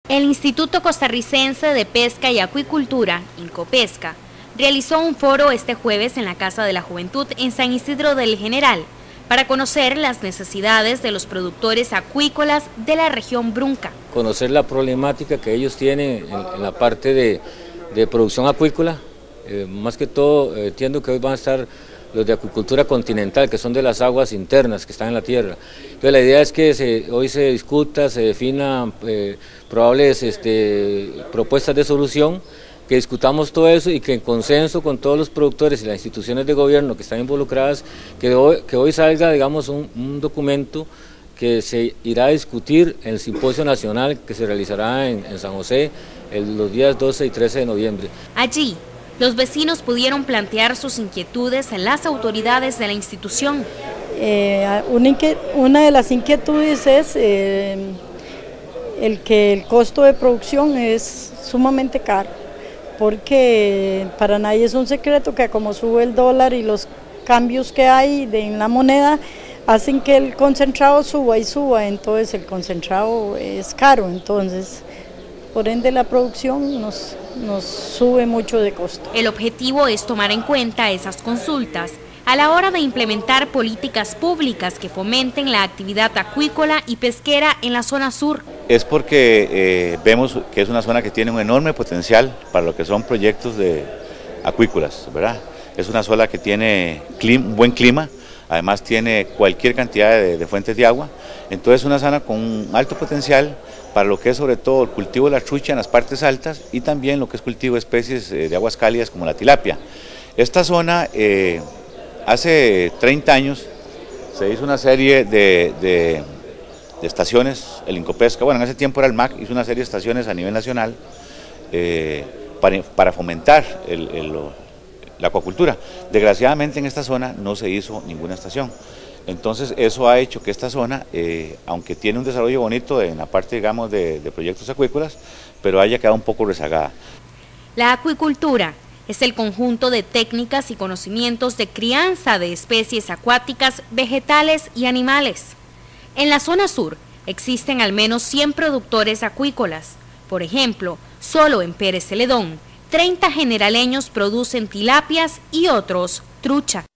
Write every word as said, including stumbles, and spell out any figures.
El Instituto Costarricense de Pesca y Acuicultura, INCOPESCA, realizó un foro este jueves en la Casa de la Juventud en San Isidro del General para conocer las necesidades de los productores acuícolas de la región Brunca. Conocer la problemática que ellos tienen en, en la parte de, de producción acuícola, eh, más que todo eh, entiendo que hoy van a estar los de acuicultura continental, que son de las aguas internas que están en la tierra. Entonces la idea es que se, hoy se discuta, se definan eh, probables este, propuestas de solución, que discutamos todo eso y que en consenso con todos los productores y las instituciones de gobierno que están involucradas, que hoy, que hoy salga, digamos, un, un documento que se irá a discutir en el simposio nacional que se realizará en, en San José el, los días doce y trece de noviembre. Allí, los vecinos pudieron plantear sus inquietudes en las autoridades de la institución. Eh, una, una de las inquietudes es eh, el que el costo de producción es sumamente caro, porque para nadie es un secreto que como sube el dólar y los cambios que hay de, en la moneda hacen que el concentrado suba y suba, entonces el concentrado es caro, entonces por ende la producción nos, nos sube mucho de costo. El objetivo es tomar en cuenta esas consultas a la hora de implementar políticas públicas que fomenten la actividad acuícola y pesquera en la zona sur. Es porque eh, vemos que es una zona que tiene un enorme potencial para lo que son proyectos de acuícolas, ¿verdad? Es una zona que tiene clima, buen clima, además tiene cualquier cantidad de, de fuentes de agua, entonces es una zona con un alto potencial para lo que es sobre todo el cultivo de la trucha en las partes altas y también lo que es cultivo de especies de aguas cálidas como la tilapia. Esta zona, eh, hace treinta años, se hizo una serie de, de, de estaciones, el INCOPESCA, bueno, en ese tiempo era el M A C, hizo una serie de estaciones a nivel nacional eh, para, para fomentar el, el, la acuacultura. Desgraciadamente en esta zona no se hizo ninguna estación. Entonces eso ha hecho que esta zona, eh, aunque tiene un desarrollo bonito en la parte, digamos, de, de proyectos acuícolas, pero haya quedado un poco rezagada. La acuicultura es el conjunto de técnicas y conocimientos de crianza de especies acuáticas, vegetales y animales. En la zona sur existen al menos cien productores acuícolas. Por ejemplo, solo en Pérez Celedón, treinta generaleños producen tilapias y otros trucha.